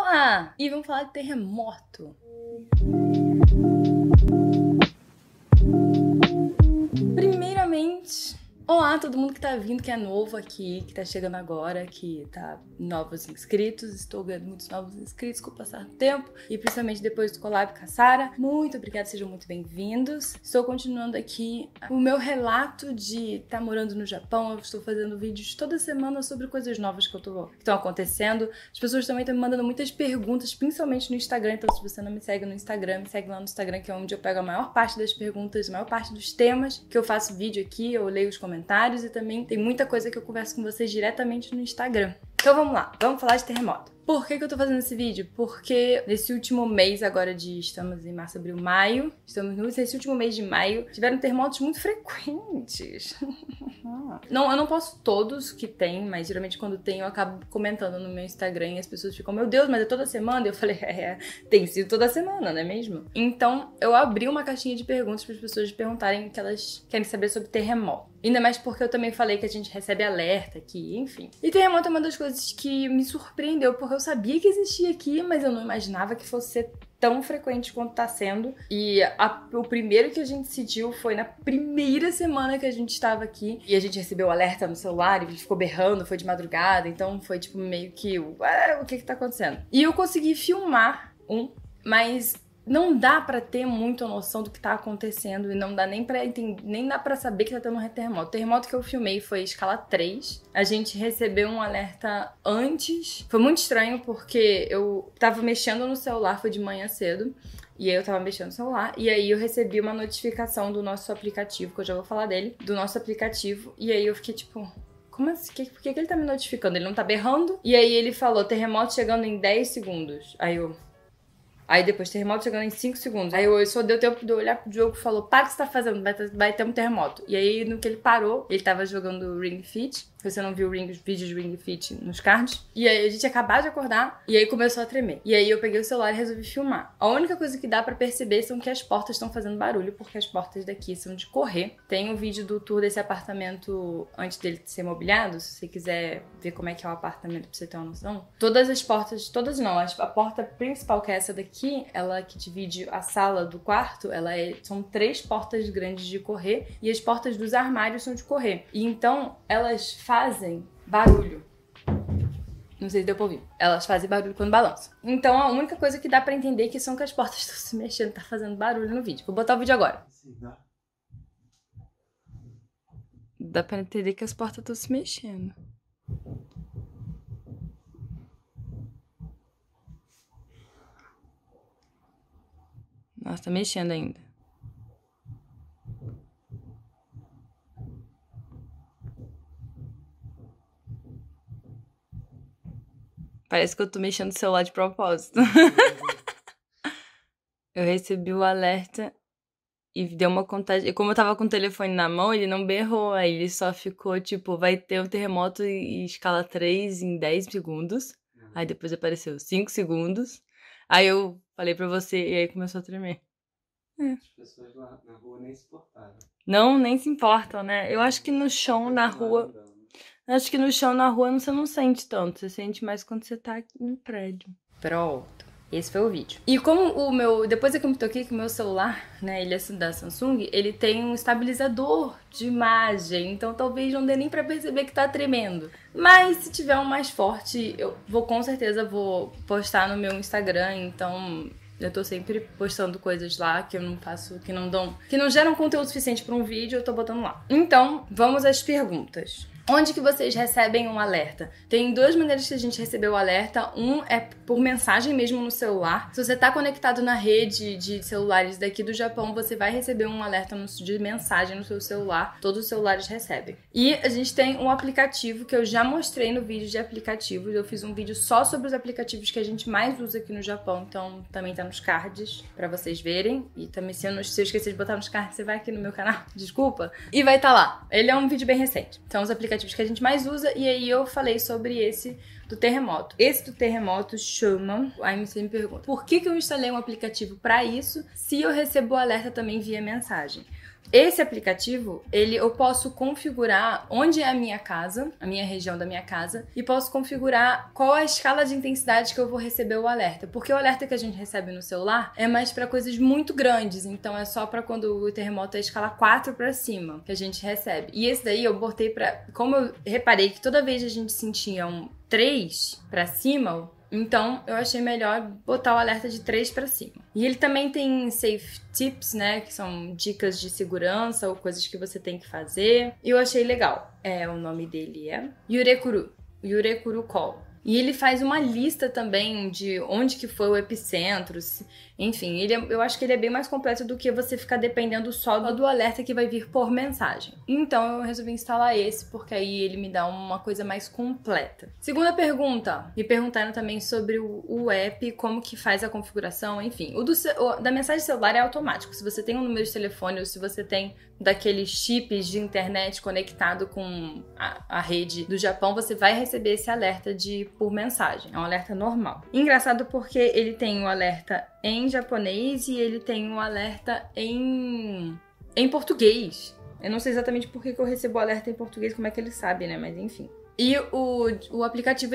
lá! E vamos falar de terremoto. Primeiramente, olá todo mundo que tá vindo, que é novo aqui, que tá chegando agora, que tá novos inscritos. Estou ganhando muitos novos inscritos com o passar do tempo e principalmente depois do collab com a Sara. Muito obrigada, sejam muito bem-vindos. Estou continuando aqui o meu relato de estar morando no Japão. Eu estou fazendo vídeos toda semana sobre coisas novas que estão acontecendo. As pessoas também estão me mandando muitas perguntas, principalmente no Instagram. Então, se você não me segue no Instagram, me segue lá no Instagram, que é onde eu pego a maior parte das perguntas, a maior parte dos temas que eu faço vídeo aqui, eu leio os comentários e também tem muita coisa que eu converso com vocês diretamente no Instagram. Então vamos lá, vamos falar de terremoto. Por que eu tô fazendo esse vídeo? Porque nesse último mês agora estamos em março, abril, maio, nesse último mês de maio, tiveram terremotos muito frequentes. Não, eu não posto todos que tem, mas geralmente quando tem eu acabo comentando no meu Instagram e as pessoas ficam, meu Deus, mas é toda semana? E eu falei, tem sido toda semana, não é mesmo? Então eu abri uma caixinha de perguntas para as pessoas perguntarem o que elas querem saber sobre terremoto. Ainda mais porque eu também falei que a gente recebe alerta aqui, enfim. E terremoto é uma das coisas que me surpreendeu, porque eu sabia que existia aqui, mas eu não imaginava que fosse ser tão frequente quanto tá sendo. E o primeiro que a gente sentiu foi na primeira semana que a gente estava aqui. E a gente recebeu alerta no celular e ficou berrando, foi de madrugada. Então foi tipo meio que, o que tá acontecendo? E eu consegui filmar mas não dá pra ter muita noção do que tá acontecendo e não dá nem pra entender, nem dá pra saber que tá tendo um terremoto. O terremoto que eu filmei foi escala 3. A gente recebeu um alerta antes. Foi muito estranho porque eu tava mexendo no celular, foi de manhã cedo. E aí eu tava mexendo no celular e aí eu recebi uma notificação do nosso aplicativo, que eu já vou falar dele, do nosso aplicativo. E aí eu fiquei tipo, como assim? Por que ele tá me notificando? Ele não tá berrando? E aí ele falou, terremoto chegando em 10 segundos. Aí depois, terremoto chegando em 5 segundos. Aí eu só deu tempo de eu olhar pro Diogo e falou, para o que você tá fazendo, vai ter um terremoto. E aí, no que ele parou, ele tava jogando Ring Fit. Você não viu os vídeos de Ring Fit nos cards. E aí a gente acabou de acordar e aí começou a tremer. E aí eu peguei o celular e resolvi filmar. A única coisa que dá pra perceber são que as portas estão fazendo barulho, porque as portas daqui são de correr. Tem um vídeo do tour desse apartamento antes dele ser mobiliado, se você quiser ver como é que é o apartamento pra você ter uma noção. Todas as portas, todas não, a porta principal, que é essa daqui, ela que divide a sala do quarto, são 3 portas grandes de correr e as portas dos armários são de correr. E então elas fazem barulho. Não sei se deu pra ouvir. Elas fazem barulho quando balançam. Então a única coisa que dá pra entender é que são que as portas estão se mexendo, tá fazendo barulho no vídeo. Vou botar o vídeo agora. Dá pra entender que as portas estão se mexendo. Nossa, tá mexendo ainda. Parece que eu tô mexendo no celular de propósito. Eu recebi o alerta e deu uma contagem. E como eu tava com o telefone na mão, ele não berrou. Aí ele só ficou tipo, vai ter um terremoto em escala 3 em 10 segundos. Aí depois apareceu 5 segundos. Aí eu falei pra você e aí começou a tremer. As pessoas lá na rua nem se importaram. Não, nem se importam, né? Eu acho que no chão, na rua... Acho que no chão, na rua, você não sente tanto. Você sente mais quando você tá aqui no prédio. Pronto. Esse foi o vídeo. E como depois é que eu me toquei que o meu celular, né, ele é da Samsung, ele tem um estabilizador de imagem, então talvez não dê nem pra perceber que tá tremendo. Mas se tiver um mais forte, eu com certeza vou postar no meu Instagram, então eu tô sempre postando coisas lá que eu não faço, que não geram conteúdo suficiente pra um vídeo, eu tô botando lá. Então, vamos às perguntas. Onde que vocês recebem um alerta? Tem 2 maneiras que a gente recebeu o alerta. Um é por mensagem mesmo no celular. Se você tá conectado na rede de celulares daqui do Japão, você vai receber um alerta de mensagem no seu celular. Todos os celulares recebem. E a gente tem um aplicativo que eu já mostrei no vídeo de aplicativos. Eu fiz um vídeo só sobre os aplicativos que a gente mais usa aqui no Japão. Então também tá nos cards pra vocês verem. E também se eu esquecer de botar nos cards, você vai aqui no meu canal. Desculpa. E vai tá lá. Ele é um vídeo bem recente. Então os aplicativos que a gente mais usa, e aí eu falei sobre esse do terremoto. Esse do terremoto chama... Aí você me pergunta, por que eu instalei um aplicativo para isso se eu recebo o alerta também via mensagem? Esse aplicativo, eu posso configurar onde é a minha casa, a minha região da minha casa, e posso configurar qual é a escala de intensidade que eu vou receber o alerta. Porque o alerta que a gente recebe no celular é mais para coisas muito grandes, então é só para quando o terremoto é escala 4 para cima que a gente recebe. E esse daí eu botei para, como eu reparei que toda vez a gente sentia um 3 para cima, então eu achei melhor botar o alerta de 3 para cima. E ele também tem safe tips, né, que são dicas de segurança ou coisas que você tem que fazer. E eu achei legal. O nome dele é Yurekuru Call. E ele faz uma lista também de onde que foi o epicentro. Enfim, eu acho que ele é bem mais completo do que você ficar dependendo só do alerta que vai vir por mensagem. Então eu resolvi instalar esse, porque aí ele me dá uma coisa mais completa. Segunda pergunta. Me perguntaram também sobre o app, como que faz a configuração, enfim. Da mensagem celular é automático. Se você tem um número de telefone ou se você tem daqueles chips de internet conectado com a rede do Japão, você vai receber esse alerta por mensagem. É um alerta normal. Engraçado porque ele tem um alerta em japonês e ele tem um alerta em português. Eu não sei exatamente por que eu recebo o alerta em português, como é que ele sabe, né? Mas enfim. E o aplicativo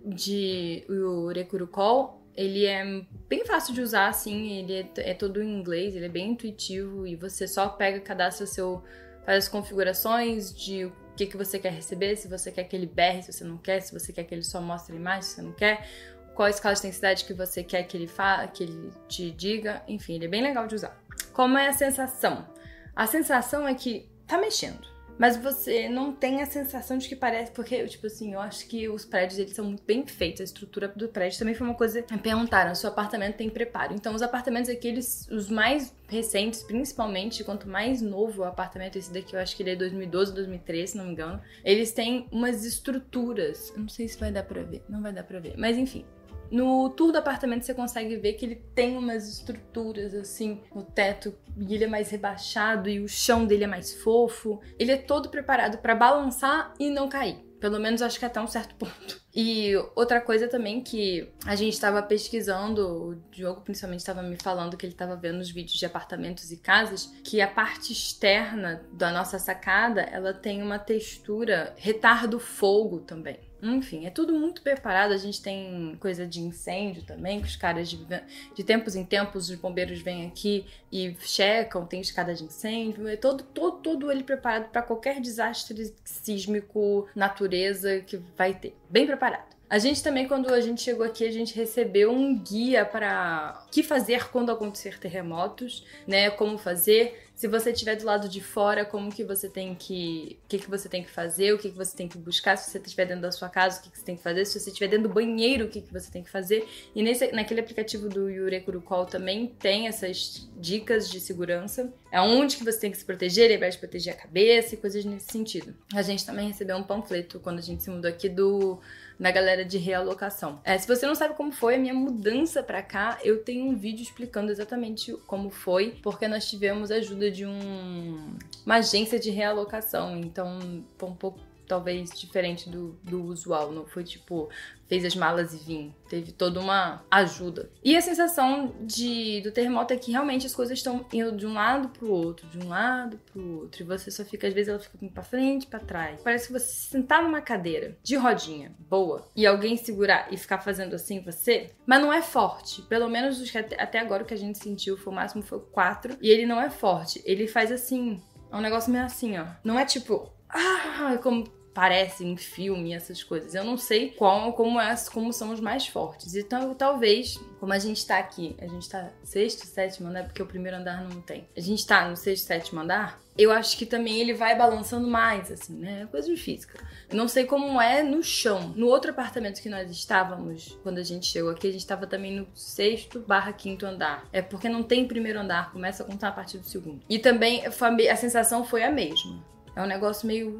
o Yurekuru Call, ele é bem fácil de usar, assim, ele é todo em inglês, ele é bem intuitivo e você só cadastra faz as configurações de o que você quer receber, se você quer que ele berre, se você não quer, se você quer que ele só mostre a imagem, se você não quer, qual a escala de intensidade que você quer que ele te diga, enfim, ele é bem legal de usar. Como é a sensação? A sensação é que tá mexendo. Mas você não tem a sensação de que parece... Porque, tipo assim, eu acho que os prédios, eles são muito bem feitos. A estrutura do prédio também foi uma coisa que me perguntaram. Seu apartamento tem preparo? Então, os apartamentos aqui, os mais recentes, principalmente, quanto mais novo o apartamento, esse daqui eu acho que ele é 2012, 2013, se não me engano, eles têm umas estruturas. Eu não sei se vai dar pra ver. Não vai dar pra ver. Mas, enfim. No tour do apartamento você consegue ver que ele tem umas estruturas assim no teto e ele é mais rebaixado e o chão dele é mais fofo. Ele é todo preparado para balançar e não cair. Pelo menos acho que até um certo ponto. E outra coisa também que a gente estava pesquisando, o Diogo principalmente estava me falando que ele estava vendo os vídeos de apartamentos e casas, que a parte externa da nossa sacada, ela tem uma textura retardo fogo também. Enfim, é tudo muito preparado. A gente tem coisa de incêndio também, que os caras de tempos em tempos os bombeiros vêm aqui e checam, tem escada de incêndio, é todo ele preparado para qualquer desastre sísmico, natureza que vai ter. Bem preparado. A gente também, quando a gente chegou aqui, a gente recebeu um guia para o que fazer quando acontecer terremotos, né? Como fazer. Se você estiver do lado de fora, como que você tem que... O que você tem que fazer, o que você tem que buscar. Se você estiver dentro da sua casa, o que você tem que fazer. Se você estiver dentro do banheiro, o que você tem que fazer. E naquele aplicativo do Yurekuru Call também tem essas dicas de segurança. É onde que você tem que se proteger, ele vai te proteger a cabeça e coisas nesse sentido. A gente também recebeu um panfleto quando a gente se mudou aqui na galera de realocação. Se você não sabe como foi a minha mudança pra cá, eu tenho um vídeo explicando exatamente como foi, porque nós tivemos ajuda de uma agência de realocação, então foi um pouco talvez diferente do usual, não foi tipo, fez as malas e vim, teve toda uma ajuda. E a sensação do terremoto é que realmente as coisas estão indo de um lado pro outro, de um lado pro outro, e você só fica, às vezes ela fica indo pra frente, pra trás. Parece que você sentar numa cadeira de rodinha, boa, e alguém segurar e ficar fazendo assim você, mas não é forte. Pelo menos até agora o que a gente sentiu foi o máximo foi 4, e ele não é forte, ele faz assim, é um negócio meio assim, ó. Não é tipo, como parece em filme, essas coisas. Eu não sei como são os mais fortes. Então, talvez, como a gente tá aqui, a gente tá sexto, sétimo andar, porque o primeiro andar não tem. A gente tá no sexto, sétimo andar, eu acho que também ele vai balançando mais, assim, né? É coisa de física. Eu não sei como é no chão. No outro apartamento que nós estávamos, quando a gente chegou aqui, a gente tava também no 6º/5º andar. É porque não tem primeiro andar, começa a contar a partir do segundo. E também a sensação foi a mesma. É um negócio meio...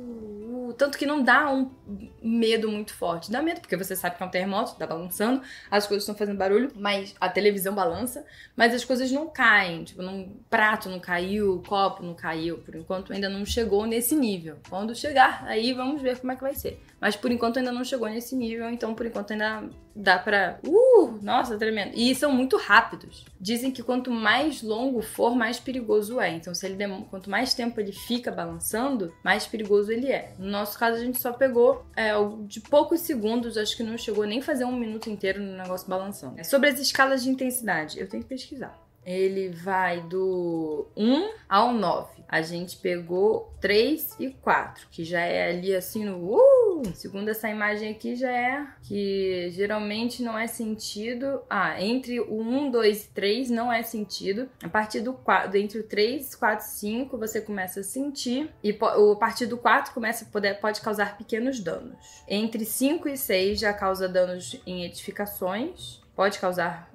Tanto que não dá um medo muito forte. Dá medo, porque você sabe que é um terremoto, tá balançando, as coisas estão fazendo barulho, mas a televisão balança, mas as coisas não caem. Tipo, prato não caiu, copo não caiu. Por enquanto ainda não chegou nesse nível. Quando chegar, aí vamos ver como é que vai ser. Mas por enquanto ainda não chegou nesse nível, então por enquanto ainda dá pra... nossa, tremendo. E são muito rápidos. Dizem que quanto mais longo for, mais perigoso é. Então, quanto mais tempo ele fica balançando, mais perigoso ele é. No nosso caso, a gente só pegou de poucos segundos, acho que não chegou nem a fazer 1 minuto inteiro no negócio balançando. Sobre as escalas de intensidade, eu tenho que pesquisar. Ele vai do 1 ao 9. A gente pegou 3 e 4, que já é ali assim no... Segundo essa imagem aqui já é que geralmente não é sentido. Entre o 1, 2 e 3 não é sentido. A partir do 4, entre o 3, 4 e 5 você começa a sentir. E a partir do 4 pode causar pequenos danos. Entre 5 e 6 já causa danos em edificações. Pode causar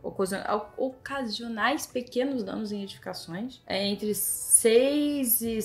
ocasionais pequenos danos em edificações. Entre 6 e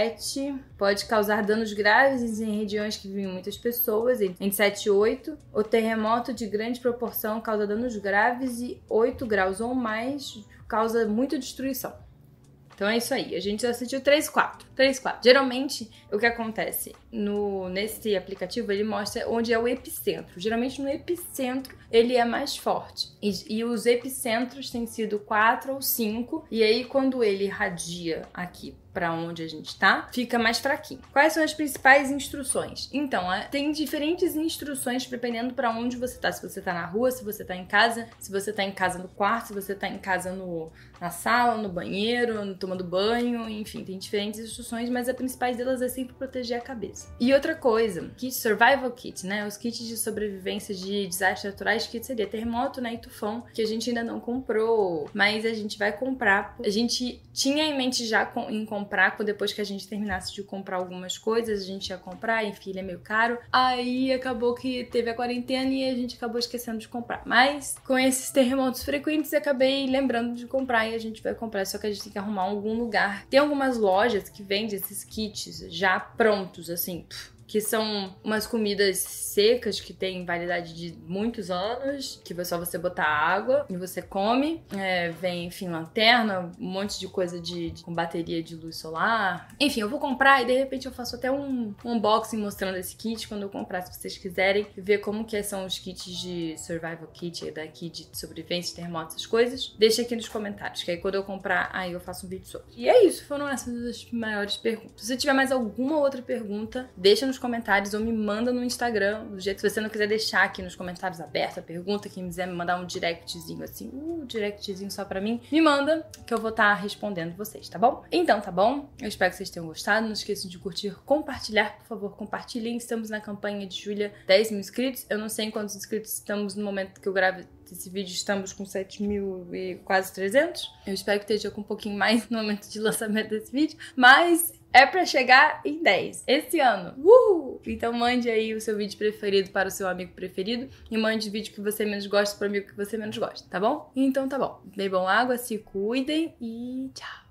7 pode causar danos graves em regiões que vivem muitas pessoas. Entre 7 e 8, o terremoto de grande proporção causa danos graves e 8 graus ou mais causa muita destruição. Então é isso aí, a gente já assistiu 3, 4. Geralmente, o que acontece nesse aplicativo, ele mostra onde é o epicentro. Geralmente no epicentro ele é mais forte. E os epicentros têm sido 4 ou 5. E aí quando ele irradia aqui para onde a gente tá, fica mais fraquinho. Quais são as principais instruções? Então, tem diferentes instruções dependendo para onde você tá. Se você tá na rua, se você tá em casa, se você tá em casa no quarto, se você tá em casa na sala, no banheiro, tomando banho, enfim, tem diferentes instruções, mas a principal delas é sempre proteger a cabeça. E outra coisa, kit survival kit, né? Os kits de sobrevivência de desastres naturais, que seria terremoto, né, e tufão, que a gente ainda não comprou, mas a gente vai comprar. A gente tinha em mente já em comprar, depois que a gente terminasse de comprar algumas coisas, a gente ia comprar, enfim, ele é meio caro. Aí acabou que teve a quarentena e a gente acabou esquecendo de comprar. Mas com esses terremotos frequentes, eu acabei lembrando de comprar e a gente vai comprar, só que a gente tem que arrumar algum lugar. Tem algumas lojas que vendem esses kits já prontos, assim, que são umas comidas secas que tem validade de muitos anos, que é só você botar água e você come. Vem, enfim, lanterna, um monte de coisa com bateria de luz solar. Enfim, eu vou comprar e de repente eu faço até um unboxing mostrando esse kit quando eu comprar, se vocês quiserem ver como que são os kits de survival kit daqui, de sobrevivência, terremotos, essas coisas. Deixa aqui nos comentários, que aí quando eu comprar, aí eu faço um vídeo sobre. E é isso, foram essas as maiores perguntas. Se você tiver mais alguma outra pergunta, deixa nos comentários ou me manda no Instagram, do jeito que você não quiser deixar aqui nos comentários aberta a pergunta, quem quiser me mandar um directzinho assim, directzinho só pra mim, me manda que eu vou estar respondendo vocês, tá bom? Então tá bom, eu espero que vocês tenham gostado, não esqueçam de curtir, compartilhar, por favor, compartilhem, estamos na campanha de Júlia, 10 mil inscritos, eu não sei em quantos inscritos estamos no momento que eu gravo esse vídeo, estamos com 7 mil e quase 300, eu espero que esteja com um pouquinho mais no momento de lançamento desse vídeo, mas é pra chegar em 10 esse ano. Então mande aí o seu vídeo preferido para o seu amigo preferido e mande o vídeo que você menos gosta para o amigo que você menos gosta, tá bom? Então tá bom. Bebam água, se cuidem e tchau!